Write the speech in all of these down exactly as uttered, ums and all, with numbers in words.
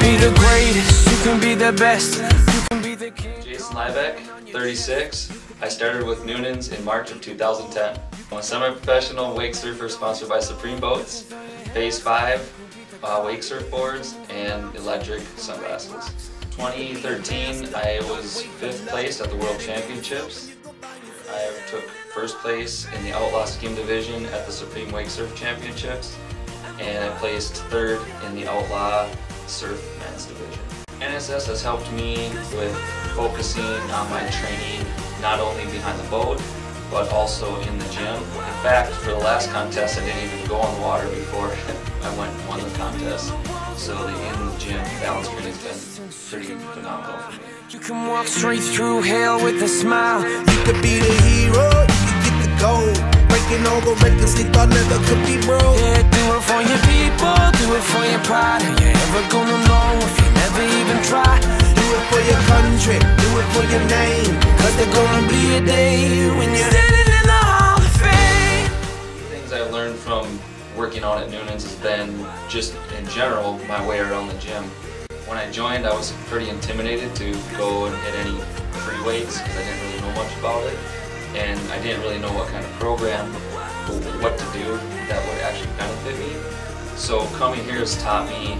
be the greatest, you can be the best, you can be the king. Jason Liebeck, thirty-six. I started with Noonan's in March of two thousand ten. I'm a semi-professional wake surfer sponsored by Supreme Boats, Phase five, uh, wake surfboards, and electric sunglasses. twenty thirteen, I was fifth place at the World Championships. I took first place in the Outlaw Skim Division at the Supreme Wake Surf Championships, and I placed third in the Outlaw Surf Men's Division. N S S has helped me with focusing on my training not only behind the boat, but also in the gym. In fact, for the last contest, I didn't even go on the water before I went and won the contest. So the in the gym balance training has been pretty phenomenal for me. You can walk straight through hell with a smile. You could be the hero, you could get the gold. Breaking all the records they thought never could be broke. Yeah, do it for your people, do it for your pride. Are you ever gonna know if you never even try? Do it for your country, do it for your name. Cause there's gonna be a day when you're standing in the Hall of Fame. Things I've learned from working out at Noonan's has been just in general my way around the gym. When I joined, I was pretty intimidated to go and hit any free weights because I didn't really know much about it, and I didn't really know what kind of program, what to do that would actually benefit me. So coming here has taught me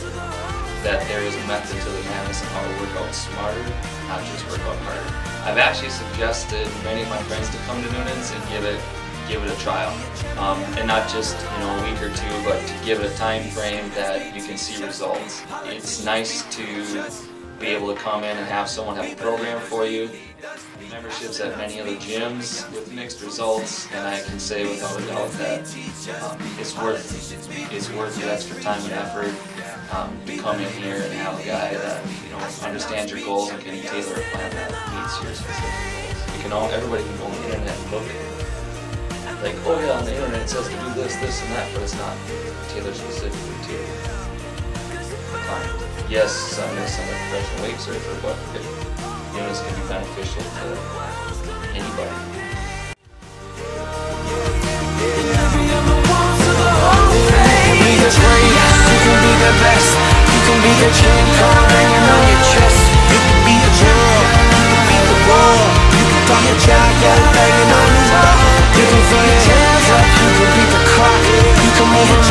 that there is a method to the madness and how to work out smarter, not just work out harder. I've actually suggested many of my friends to come to Noonan's and give it give it a trial, um, and not just you know a week or two, but to give it a time frame that you can see results. It's nice to be able to come in and have someone have a program for you. Memberships at many other gyms with mixed results, and I can say without a doubt that um, it's worth it's worth the extra time and effort um, to come in here and have a guy that you know understands your goals and can tailor a plan that meets your specific goals. You can all everybody can go on the internet and look at it. Like, oh yeah, on the internet it says to do this, this, and that, but it's not tailored specifically to the client. Yes, I'm a semi-professional wake surfer, but it, you know, this can be beneficial to anybody. You can be the greatest, you can be the best, you can be the king, come hanging on your chest. You could be a girl, you could be the war. You could call your child, got it banging on his door. You can throw your hands up, you can beat the clock, you can move